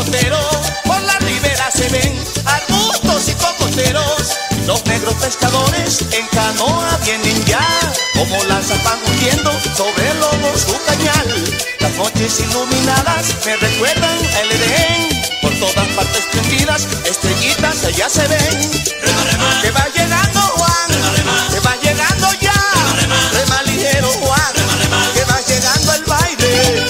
cocotero, por la ribera se ven arbustos y cocoteros. Los negros pescadores en canoa vienen ya, como lanzas van hundiendo sobre el lomo su cañal. Las noches iluminadas me recuerdan el Edén, por todas partes prendidas, estrellitas allá se ven. Rema, rema, Que va llegando Juan, rema, rema, que va llegando ya, rema, rema, rema ligero Juan, rema, rema, que va llegando el baile.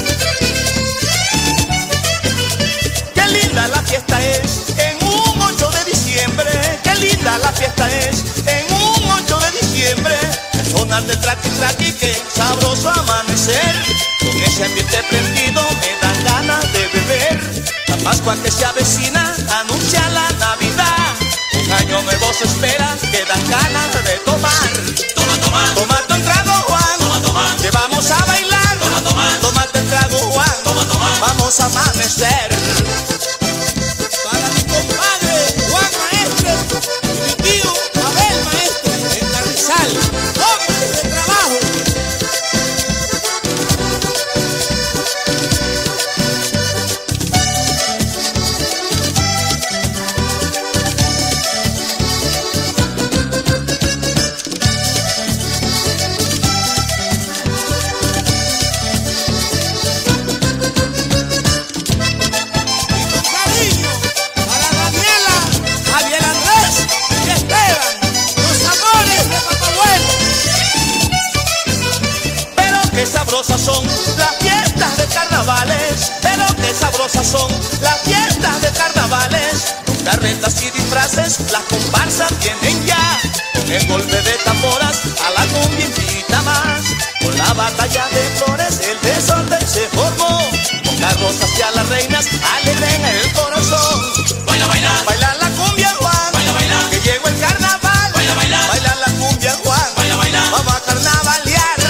Qué linda la fiesta es en un 8 de diciembre, qué linda la fiesta es en un 8 de diciembre. El sonar del traqui traqui, qué sabroso amanecer, con ese ambiente prendido me dan ganas de beber. La Pascua que se avecina anuncia la Navidad, un año nuevo se espera, que dan ganas de tomar. toma, toma, Tómate un trago Juan, toma, toma, que vamos a bailar. toma, toma, Tómate un trago Juan, toma, toma. vamos a amanecer. Para mi compadre Juan Maestre y mi tío Abel Maestre en Carrizal, hombres de trabajo. Cariño para Daniela, Javier Andrés y Esteban, los amores de Papá Abuelo. Pero qué sabrosas son las fiestas de carnavales, pero qué sabrosas son las fiestas de carnavales. Con carretas y disfraces, las comparsas vienen ya, con el golpe de tamboras a la cumbia invita más. Con la batalla de flores el desorden se formó, con carrozas y a las reinas alegren el corazón. Baila, baila, Bailar la cumbia Juan, baila, baila, que llegó el carnaval. baila, baila, Bailar la cumbia Juan, baila, baila. vamos a carnavalear.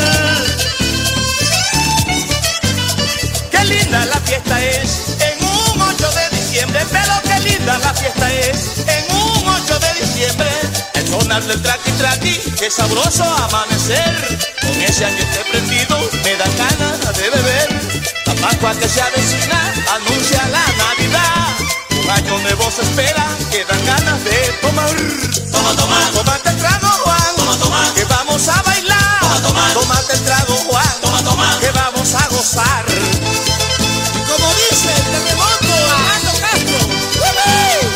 Qué linda la fiesta es en un 8 de diciembre, pero qué linda la fiesta es en un 8 de diciembre. El sonar del traqui traqui, qué sabroso amanecer, con ese ambiente prendido me dan ganas de beber. La Pascua que se avecina anuncia la Navidad, un año nuevo se espera, que dan ganas de tomar. Toma, toma, Tómate el trago Juan, toma, toma, que vamos a bailar. Toma, toma. Tómate el trago Juan, toma, toma. que vamos a gozar. Y como dice el terremoto Armando Castro, ¡uhú!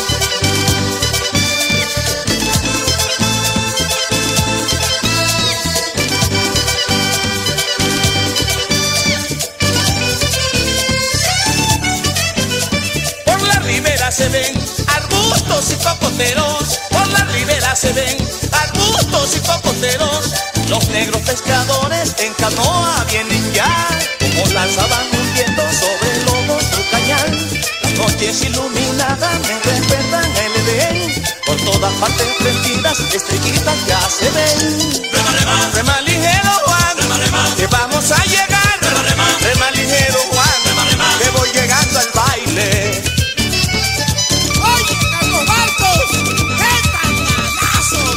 Por la ribera se ven arbustos y cocoteros, por la ribera se ven arbustos y cocoteros. Los negros pescadores en canoa vienen ya, como lanzas van hundiendo sobre el lomo su cañal. Las noches iluminadas me recuerdan el Edén, por todas partes prendidas, estrellitas ya se ven. Rema, rema, Rema ligero Juan, rema, rema, que vamos a llegar. rema, rema, Rema ligero Juan, rema, rema. que voy llegando al baile. Oye, Carlos Marcos, qué cañanazo,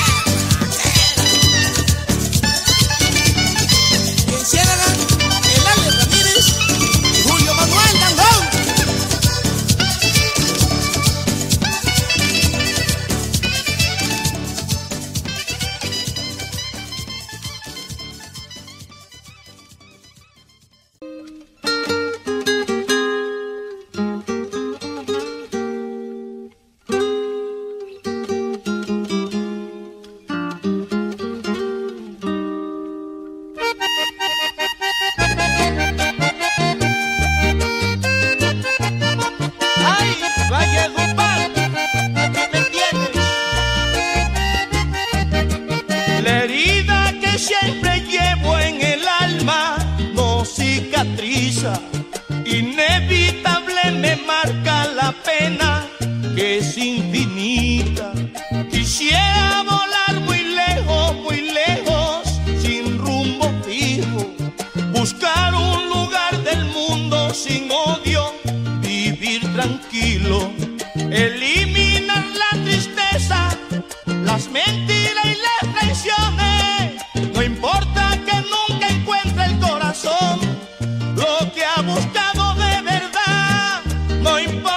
qué enciérran Eladio Ramírez y Julio Manuel Dangón. Ay, Valledupar, aquí me tienes. La herida que siempre llevo en el alma no cicatriza, inevitable me marca la pena que es infinita. Quisiera volar muy lejos, sin rumbo fijo, buscar un lugar del mundo sin odio, vivir tranquilo, eliminar la tristeza, las mentiras y las traiciones. No importa que nunca encuentre el corazón lo que ha buscado de verdad, no importa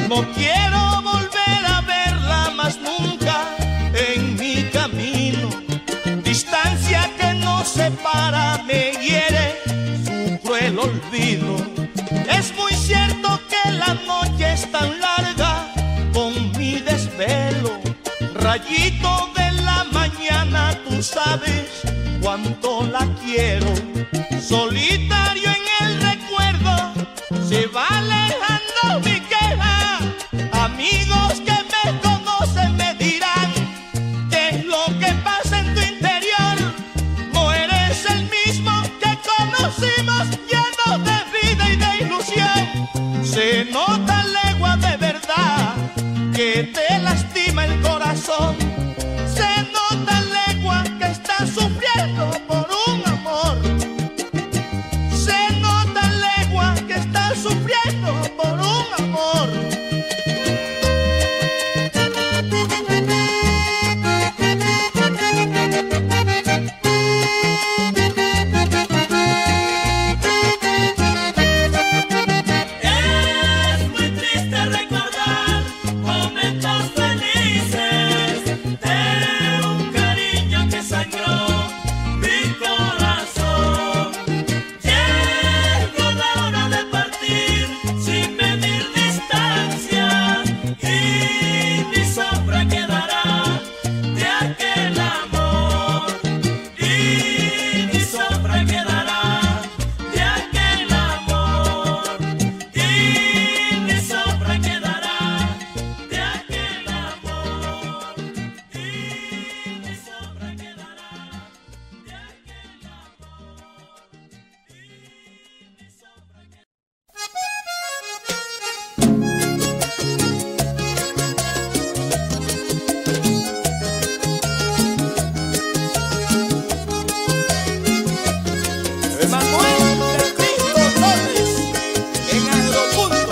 No quiero volver a verla más nunca en mi camino. Distancia que nos separa me hiere su cruel olvido. Es muy cierto que la noche es tan larga con mi desvelo. Rayito de la mañana, tú sabes cuánto la quiero. Solitario en el recuerdo, se va alejando mi queja. Amigos que me conocen me dirán qué es lo que pasa en tu interior. No eres el mismo que conocimos, lleno de vida y de ilusión. Se nota legua de verdad que te lastima el corazón. Se nota legua que estás sufriendo por un amor. Se nota legua que estás sufriendo por un amor. Es muy triste recordar momentos felices de un cariño que sangró mi corazón. Llegó la hora de partir sin medir distancia y mi sombra quedará de aquel amor. Y mi sombra quedará de aquel amor. Y mi sombra quedará de aquel amor. Y mi sombra quedará de aquel amor. Y mi sombra quedará. Emanuel del Cristo Torres en Aeropunto.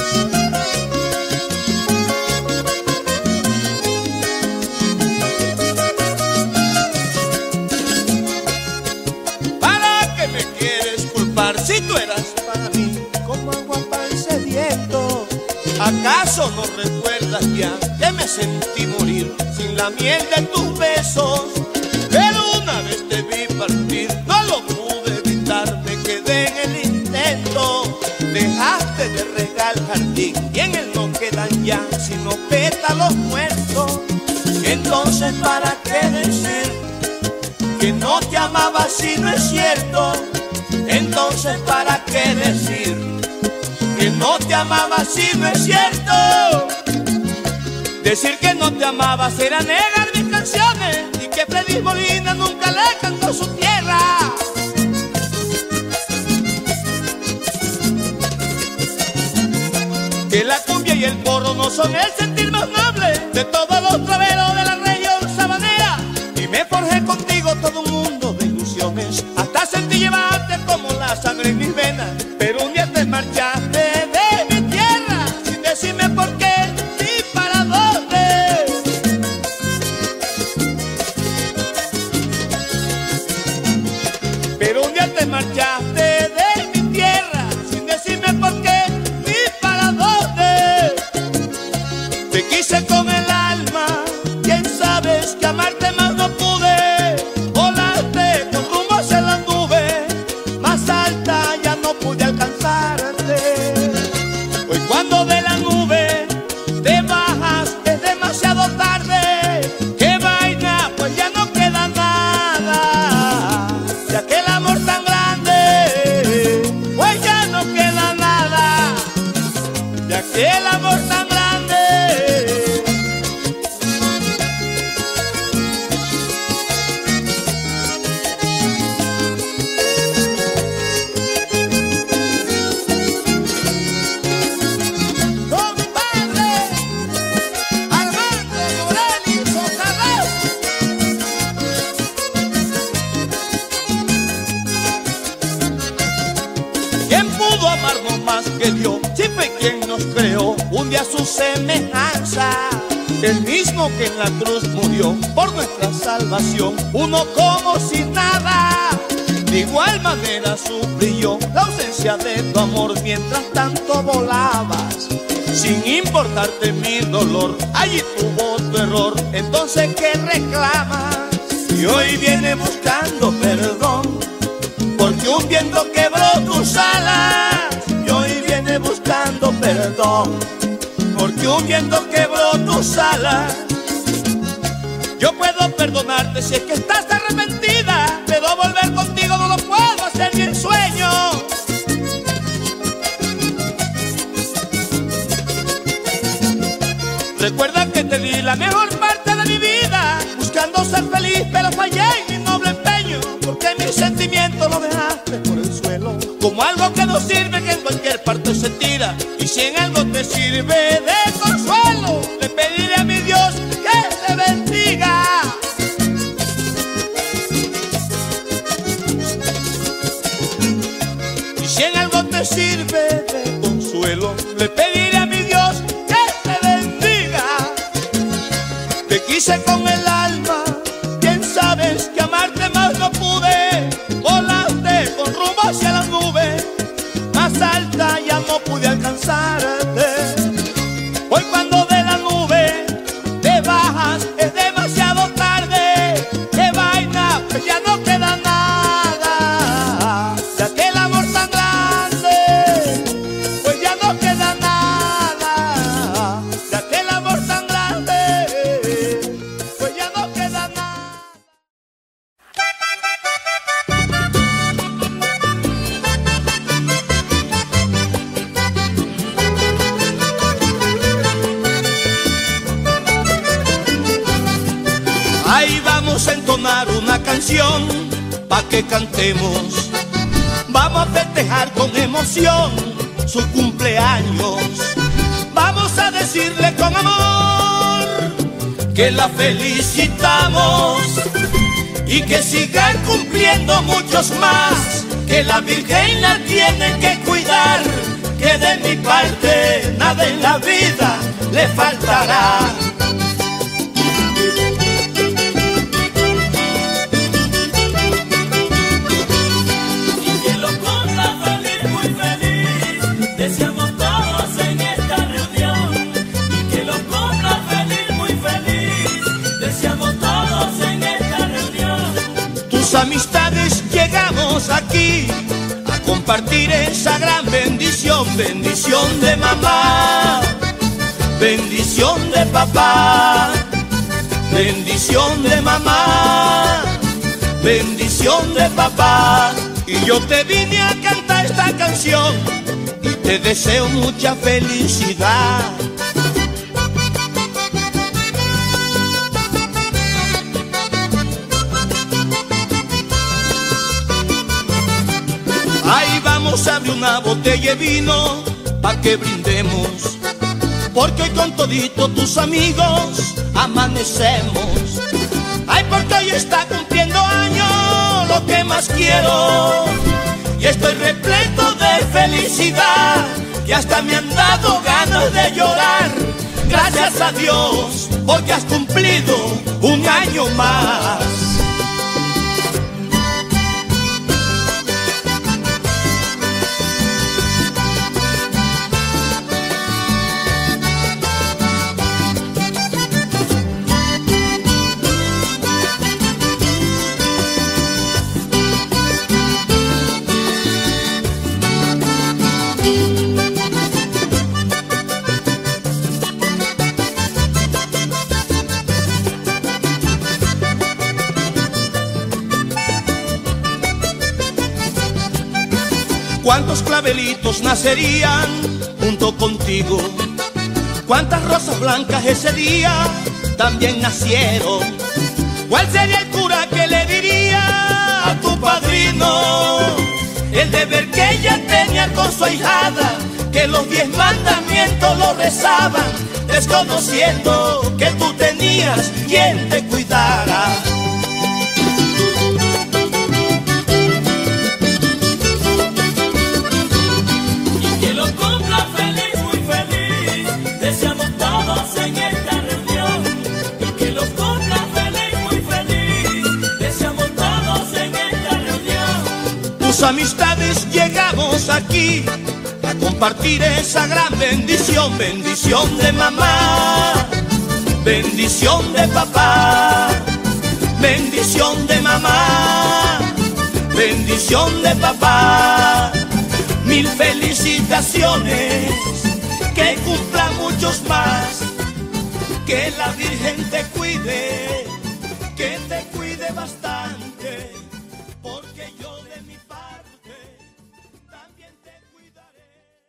¿Para qué me quieres culpar si tú eras para mí como agua para el sediento? ¿Acaso no recuerdas ya que me sentí morir sin la miel de tus besos? Pero una vez te vi partir, no lo pude evitar, me quedé en el intento. Dejaste de regar el jardín y en él no quedan ya sino pétalos muertos. Entonces, ¿para qué decir que no te amaba si no es cierto? Entonces, ¿para qué decir que no te amaba si no es cierto? Decir que no te amaba será negar mis canciones y que Freddy Molina nunca le cantó su tierra. Que la cumbia y el porro no son el sentir más noble de todos los traveros de la región sabanera. Y me forjé contigo todo un mundo de ilusiones, hasta sentí llevarte como la sangre en mis venas. Pero un día te marchaste de mi tierra sin decirme por qué ni para dónde. Pero un día te marchaste de mi tierra sin decirme por qué ni para dónde. Te quise con el alma, quién sabes que amarte más no pude. Volaste con rumbo hacia la nube más alta, ya no pude alcanzarte. Hoy cuando de la nube te bajas es demasiado tarde. Qué vaina, pues ya no queda nada de aquel amor tan grande. Pues ya no queda nada de aquel amor tan grande. Compadre Armando Morales Socarrao. ¿Quién pudo amarnos más que Dios? Si fue quien nos creó un día a su semejanza, el mismo que en la cruz murió por nuestra salvación, uno como si nada. De igual manera sufrí yo la ausencia de tu amor mientras tanto volabas. sin importarte mi dolor. Allí tuvo tu error, entonces ¿qué reclamas? Y hoy viene buscando perdón, porque un viento quebró tus alas. Y hoy viene buscando perdón, porque un viento quebró tus alas. Yo puedo perdonarte si es que estás arrepentida, pero volver contigo no lo puedo hacer ni en sueño. Recuerda que te di la mejor parte de mi vida, buscando ser feliz, pero fallé en mi noble empeño, porque mis sentimientos lo dejaste por el suelo, como algo que no sirve, que en cualquier parte se tira. Y si en algo te sirve de consuelo, le pediré a mi Dios que te bendiga. Y si en algo te sirve de consuelo, le pediré a mi Dios que te bendiga. Te quise con el alma, bien sabes que amarte más no pude. Volaste con rumbo hacia las nubes, más alta ya no pude alcanzarte. Hoy cuando de la nube te bajas es demasiado tarde. Qué vaina, pues ya no queda nada de aquel amor tan grande. Pues ya no queda nada de aquel amor tan grande. Pues ya no queda nada. Ahí vamos a entonar una canción pa' que cantemos. Vamos a festejar con emoción su cumpleaños. Vamos a decirle con amor que la felicitamos y que sigan cumpliendo muchos más, que la Virgen la tiene que cuidar, que de mi parte nada en la vida le faltará. Deseamos todos en esta reunión y que lo cumpla feliz, muy feliz. Deseamos todos en esta reunión. Tus amistades llegamos aquí a compartir esa gran bendición. Bendición de mamá, bendición de papá, bendición de mamá, bendición de papá. Y yo te vine a cantar esta canción y te deseo mucha felicidad. Ahí vamos a abrir una botella de vino pa' que brindemos, porque hoy con todito tus amigos amanecemos. Ay, porque hoy está cumpliendo años lo que más quiero, y estoy repleto de felicidad, que hasta me han dado ganas de llorar. Gracias a Dios, porque has cumplido un año más. ¿Cuántos clavelitos nacerían junto contigo? ¿Cuántas rosas blancas ese día también nacieron? ¿Cuál sería el cura que le diría a tu padrino el deber que ella tenía con su ahijada? Que los 10 mandamientos lo rezaban, desconociendo que tú tenías quien te cuidara. Amistades llegamos aquí a compartir esa gran bendición, bendición de mamá, bendición de papá, bendición de mamá, bendición de papá. Mil felicitaciones, que cumpla muchos más, que la Virgen te cuide, que te cuide bastante, porque yo de mi parte también te cuidaré.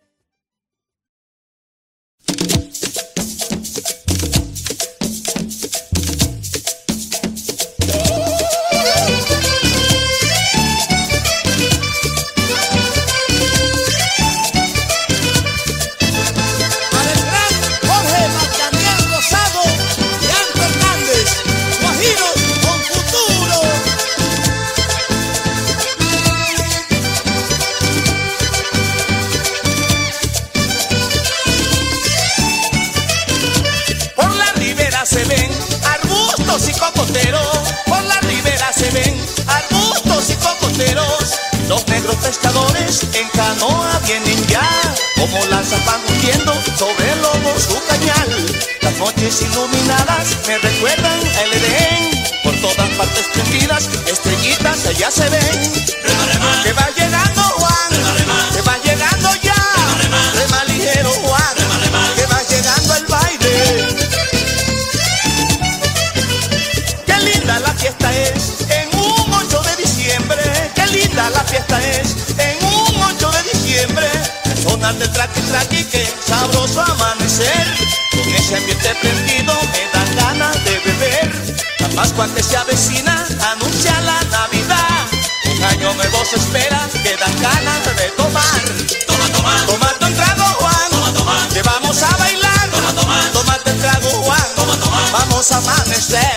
Se ven arbustos y cocoteros, por la ribera se ven arbustos y cocoteros. Los negros pescadores en canoa vienen ya, como lanzas van hundiendo sobre el lomo su cañal. Las noches iluminadas me recuerdan el Edén, por todas partes prendidas, estrellitas allá se ven. Rema, rema, que va llegando Juan, rema, rema, que va llegando ya, rema, rema, rema ligero Juan, rema, rema, que va llegando el baile. La fiesta es en un 8 de diciembre, qué linda la fiesta es en un 8 de diciembre. Sonar del traqui traqui, qué sabroso amanecer, con ese ambiente prendido me dan ganas de beber. La Pascua que se avecina anuncia la Navidad, un año nuevo se espera, que dan ganas de tomar. Toma, toma, tómate un trago Juan, toma, toma, que vamos a bailar. Toma, toma, tómate un trago Juan, toma, toma, vamos a amanecer.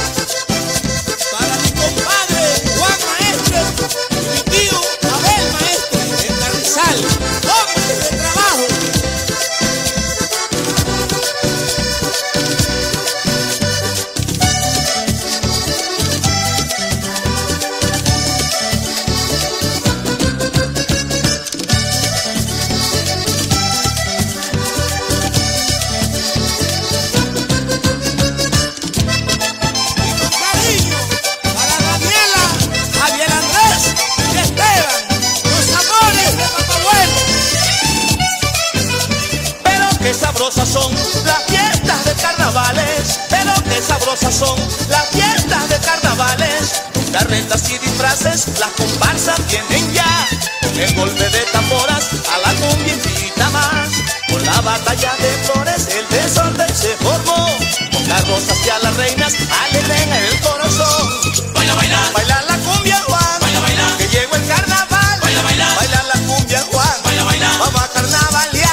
Son las fiestas de carnavales, pero qué sabrosas son las fiestas de carnavales. Con carretas y disfraces, las comparsas vienen ya, con el golpe de tamboras a la cumbia invita más. Con la batalla de flores el desorden se formó, con las rosas y a las reinas alegren el corazón. Baila, baila, baila la cumbia Juan, baila, baila, que llegó el carnaval. Baila, baila, baila la cumbia Juan, baila, baila, vamos a carnavalear.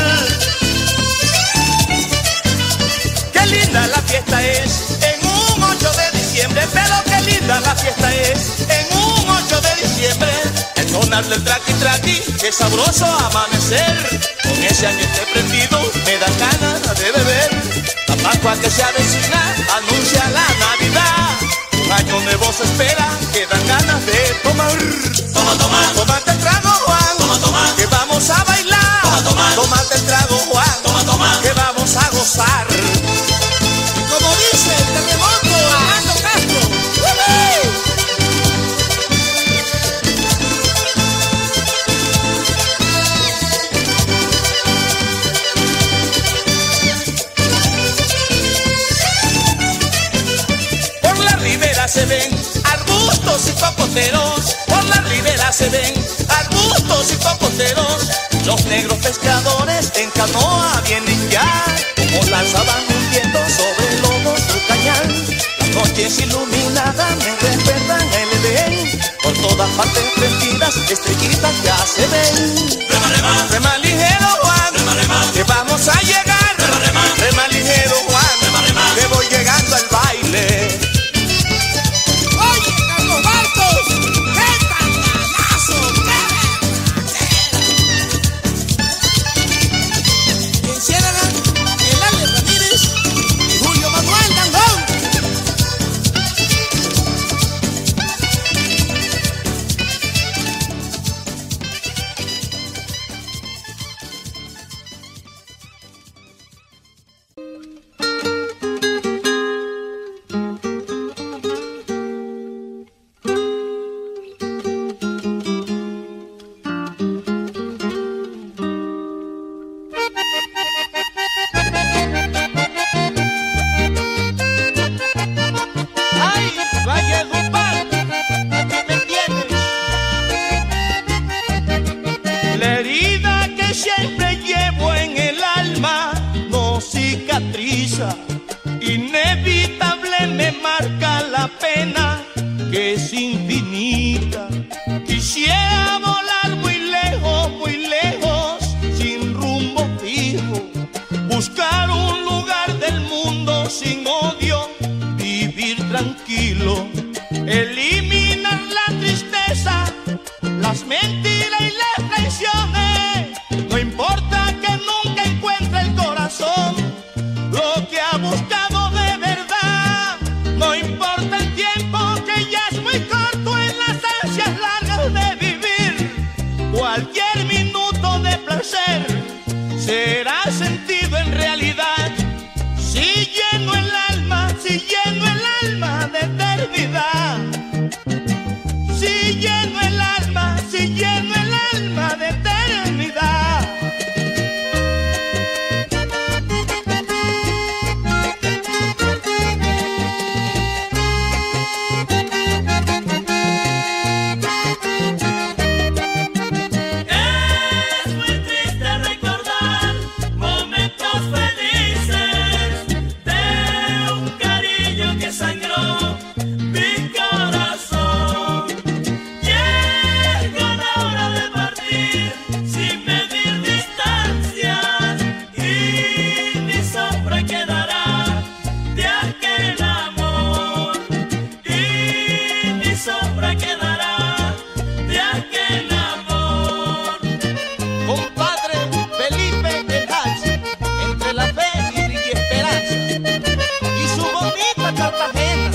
La fiesta es en un 8 de diciembre, pero qué linda la fiesta es en un 8 de diciembre. El sonar del traqui traqui, qué sabroso amanecer, con ese ambiente prendido me da ganas de beber. La Pascua que se avecina anuncia la Navidad, un año nuevo se espera, que dan ganas de tomar. Toma, toma, tómate el trago Juan, toma, toma, que vamos a bailar. Toma, toma, tómate el trago Juan, toma, toma, que vamos a gozar. Como dice el terremoto, Armando Castro. Por la ribera se ven arbustos y cocoteros, por la ribera se ven arbustos y cocoteros. Los negros pescadores en canoa vienen ya, como lanzaban hundiendo sobre el lomo su cañal. Las noches iluminadas me recuerdan el Edén, por todas partes prendidas, estrellitas ya se ven. Rema, rema, rema ligero Juan, rema, rema, que vamos a llegar. Rema, rema, rema ligero Juan, rema, rema, que voy llegando al baile. Oye, Carlos Barcos, qué tanganazo, qué enciérrala el Ale Ramírez y Julio Manuel Dangón. cicatriza, inevitable me marca la pena que es infinita. Quisiera volar muy lejos, sin rumbo fijo, buscar un lugar del mundo sin odio, vivir tranquilo, eliminar la tristeza, las mentiras y las traiciones. No importa que nunca encuentre el corazón lo que ha buscado de verdad. No importa el tiempo que ya es muy corto en las ansias largas de vivir. Cualquier minuto de placer será sentido en realidad. Si lleno el alma de eternidad. Si lleno el alma de eternidad. Es muy triste recordar momentos felices de un cariño que sangró mi corazón. Llegó la hora de partir sin medir distancias y mi sombra quedará de aquel amor. Y mi sombra quedará de aquel amor. Compadre Felipe del Hachi, entre la fe y esperanza, y su bonita Cartagena.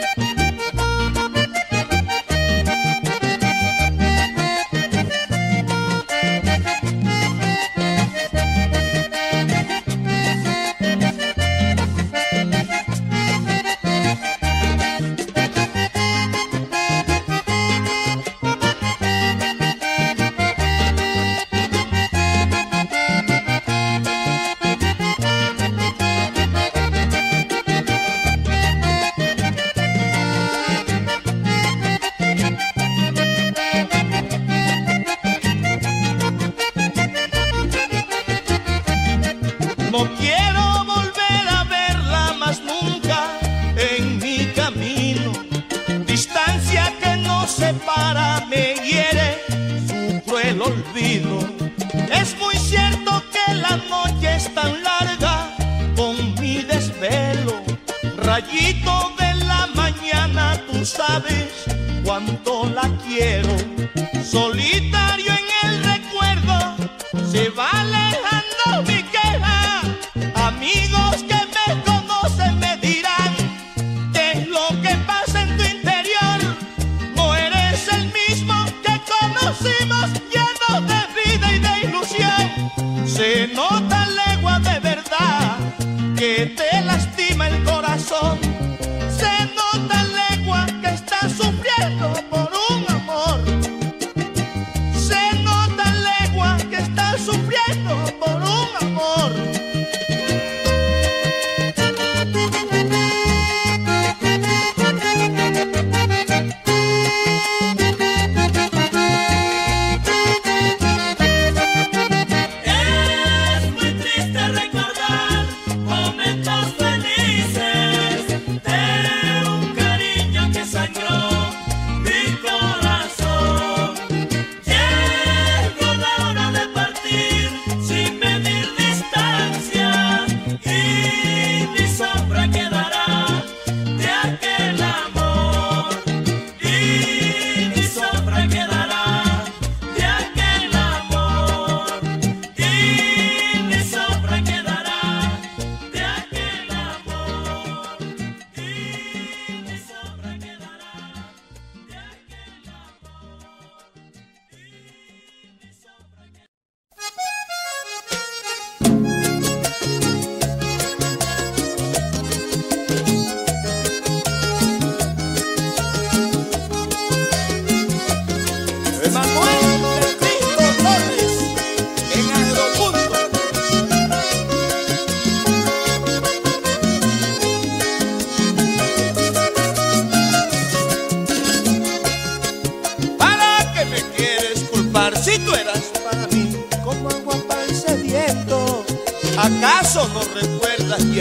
No quiero volver a verla más nunca en mi camino. Distancia que nos separa me hiere su cruel olvido. Es muy cierto que la noche es tan larga con mi desvelo. Rayito de la mañana, tú sabes cuánto la quiero. Solitario en el recuerdo, se va alejando mi queja. Amigos que me conocen me dirán qué es lo que pasa en tu interior. No eres el mismo que conocimos, lleno de vida y de ilusión. Se nota legua de verdad que te lastima el corazón. Se nota legua que estás sufriendo por un amor. Se nota legua que estás sufriendo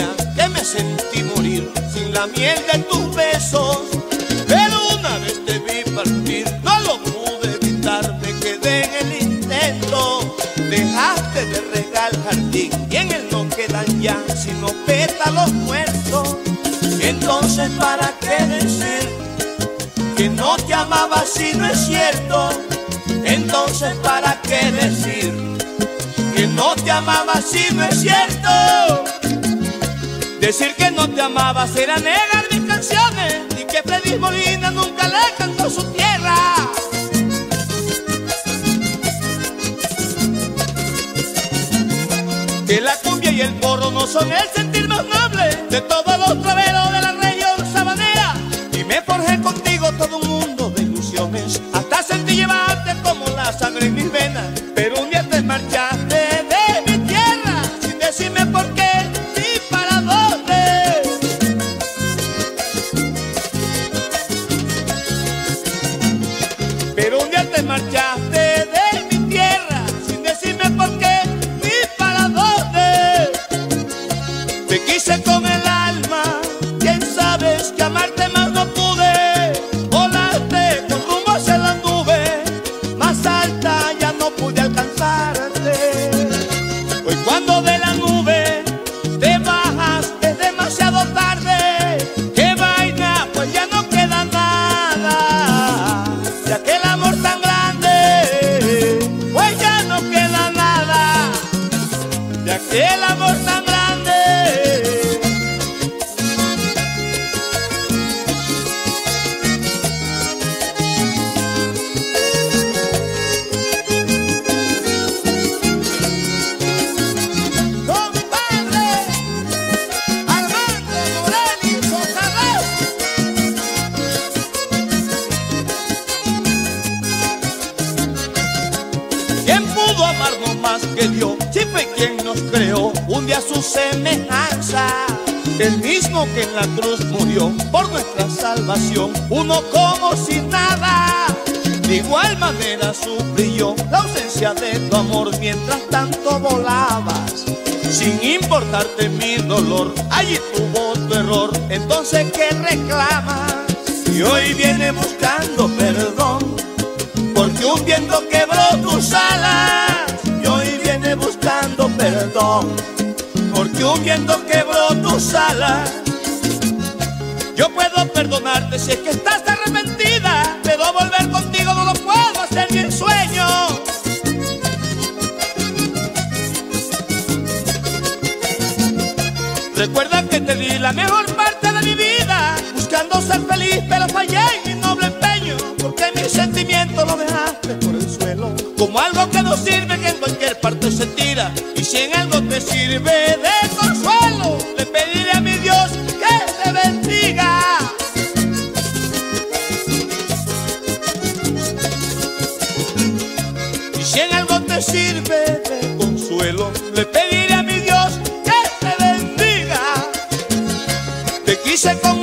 día que me sentí morir sin la miel de tus besos. Pero una vez te vi partir, no lo pude evitar, me quedé en el intento. Dejaste de regar el jardín y en él no quedan ya sino pétalos muertos. Entonces, ¿para qué decir que no te amaba si no es cierto? Entonces, ¿para qué decir que no te amaba si no es cierto? Decir que no te amaba será negar mis canciones y que Freddy Molina nunca le cantó su tierra. Que la cumbia y el porro no son el sentir más noble de todos los traveros de la región sabanera. Y me forjé contigo todo un mundo de ilusiones, hasta sentí llevarte como la sangre en mis venas. Pero un día te marchaste de mi tierra sin decirme por qué ni para dónde. Pero un día te marchaste de mi tierra sin decirme por qué ni para dónde. Te quise con el alma, quién sabes que amarte más no pude. Volaste con rumbo hacia la nube más alta, ya no pude alcanzarte. Hoy cuando de la nube te bajas es demasiado tarde. Qué vaina, pues ya no queda nada de aquel amor tan grande. Pues ya no queda nada de aquel amor tan grande. ¿Quién pudo amarnos más que Dios? Si fue quien nos creó un día a su semejanza, el mismo que en la cruz murió por nuestra salvación, uno como si nada. De igual manera sufrí yo la ausencia de tu amor mientras tanto volabas, sin importarte mi dolor. Allí tuvo tu error, entonces ¿qué reclamas? Y hoy viene buscando perdón porque un viento quebró tus alas. Y hoy viene buscando perdón porque un viento quebró tus alas. Yo puedo perdonarte si es que estás arrepentida, pero volver contigo no lo puedo hacer ni en sueño. Recuerda que te di la mejor parte de mi vida buscando ser feliz, pero fallé en mi noble empeño, porque mis sentimientos lo dejaste por el suelo, como algo que no sirve, que en cualquier parte se tira. Y si en algo te sirve de consuelo, le pediré a mi Dios que te bendiga. Y si en algo te sirve de consuelo, le pediré a mi Dios que te bendiga. Te quise con